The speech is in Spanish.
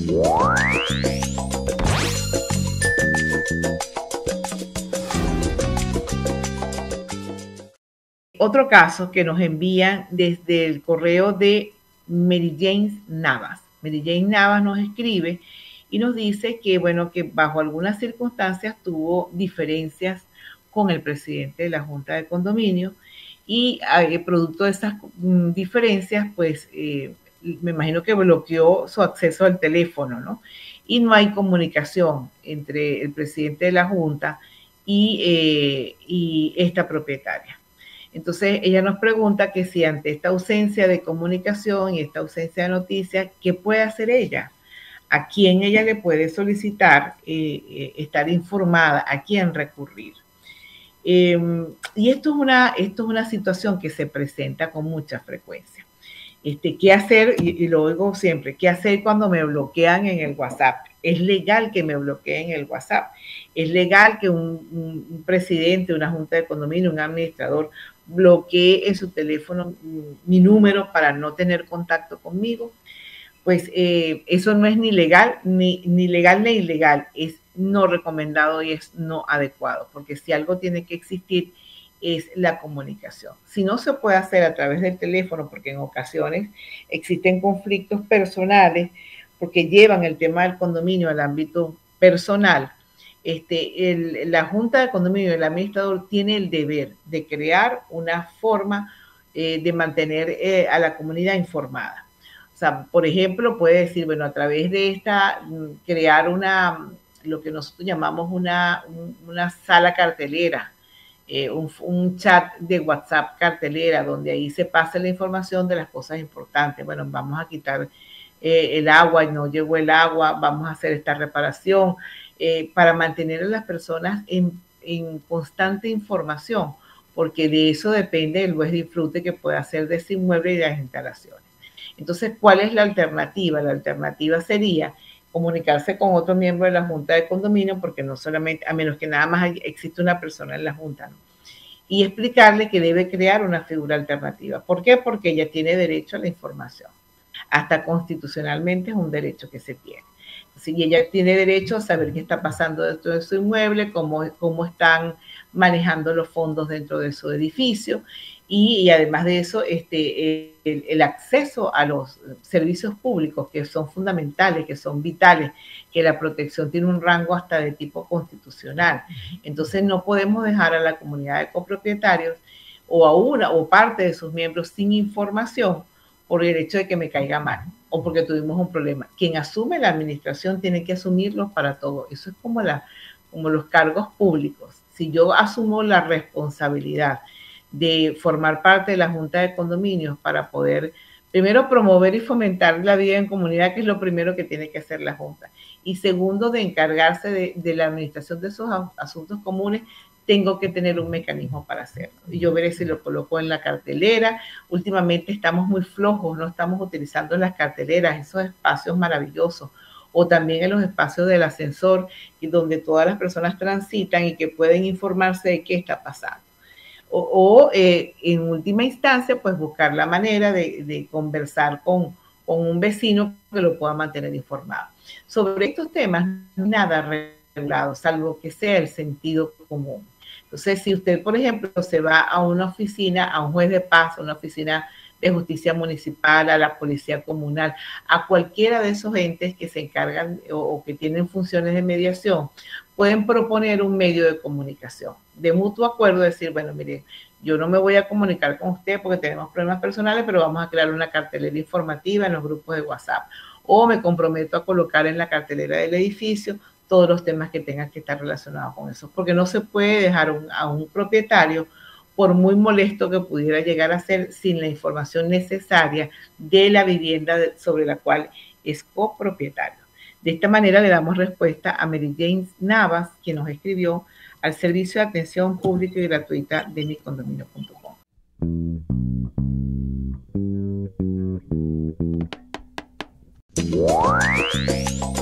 Otro caso que nos envían desde el correo de Mary Jane Navas. Mary Jane Navas nos escribe y nos dice que, bueno, que bajo algunas circunstancias tuvo diferencias con el presidente de la Junta de Condominio y producto de esas diferencias, pues me imagino que bloqueó su acceso al teléfono, ¿no? Y no hay comunicación entre el presidente de la Junta y esta propietaria. Entonces ella nos pregunta que si ante esta ausencia de comunicación y esta ausencia de noticias, ¿qué puede hacer ella? ¿A quién ella le puede solicitar estar informada? ¿A quién recurrir? Y esto es una situación que se presenta con mucha frecuencia. ¿Qué hacer? Y lo oigo siempre, ¿qué hacer cuando me bloquean en el WhatsApp? Es legal que me bloqueen el WhatsApp. Es legal que un presidente, una junta de condominio, un administrador bloquee en su teléfono mi número para no tener contacto conmigo. Pues eso no es ni legal ni ilegal, es no recomendado y es no adecuado, porque si algo tiene que existir es la comunicación. Si no se puede hacer a través del teléfono, porque en ocasiones existen conflictos personales, porque llevan el tema del condominio al ámbito personal, la Junta de Condominio, el administrador, tiene el deber de crear una forma de mantener a la comunidad informada. O sea, por ejemplo, puede decir, bueno, a través de esta, crear lo que nosotros llamamos una sala cartelera, un chat de WhatsApp cartelera, donde ahí se pasa la información de las cosas importantes. Bueno, vamos a quitar el agua, no llegó el agua, vamos a hacer esta reparación, para mantener a las personas en constante información, porque de eso depende el buen disfrute que pueda hacer de ese inmueble y de las instalaciones. Entonces, ¿cuál es la alternativa? La alternativa sería comunicarse con otro miembro de la Junta de Condominio, porque no solamente, a menos que nada más existe una persona en la Junta, ¿no? Y explicarle que debe crear una figura alternativa. ¿Por qué? Porque ella tiene derecho a la información. Hasta constitucionalmente es un derecho que se tiene. Y ella tiene derecho a saber qué está pasando dentro de su inmueble, cómo están manejando los fondos dentro de su edificio, y además de eso, el acceso a los servicios públicos, que son fundamentales, que son vitales, que la protección tiene un rango hasta de tipo constitucional. Entonces no podemos dejar a la comunidad de copropietarios o a una o parte de sus miembros sin información por el hecho de que me caiga mal o porque tuvimos un problema. Quien asume la administración tiene que asumirlos para todo. Eso es como los cargos públicos. Si yo asumo la responsabilidad de formar parte de la Junta de Condominios para poder, primero, promover y fomentar la vida en comunidad, que es lo primero que tiene que hacer la Junta, y segundo, de encargarse de la administración de esos asuntos comunes, tengo que tener un mecanismo para hacerlo. Y yo veré si lo coloco en la cartelera. Últimamente estamos muy flojos, no estamos utilizando las carteleras, esos espacios maravillosos, o también en los espacios del ascensor, donde todas las personas transitan y que pueden informarse de qué está pasando. En última instancia, pues buscar la manera de conversar con un vecino que lo pueda mantener informado. Sobre estos temas, nada regulado, salvo que sea el sentido común. Entonces, si usted, por ejemplo, se va a una oficina, a un juez de paz, a una oficina de justicia municipal, a la policía comunal, a cualquiera de esos entes que se encargan o que tienen funciones de mediación, pueden proponer un medio de comunicación de mutuo acuerdo, decir, bueno, mire, yo no me voy a comunicar con usted porque tenemos problemas personales, pero vamos a crear una cartelera informativa en los grupos de WhatsApp, o me comprometo a colocar en la cartelera del edificio todos los temas que tengan que estar relacionados con eso, porque no se puede dejar a un propietario, por muy molesto que pudiera llegar a ser, sin la información necesaria de la vivienda sobre la cual es copropietario. De esta manera le damos respuesta a Mary Jane Navas, quien nos escribió al servicio de atención pública y gratuita de micondominio.com.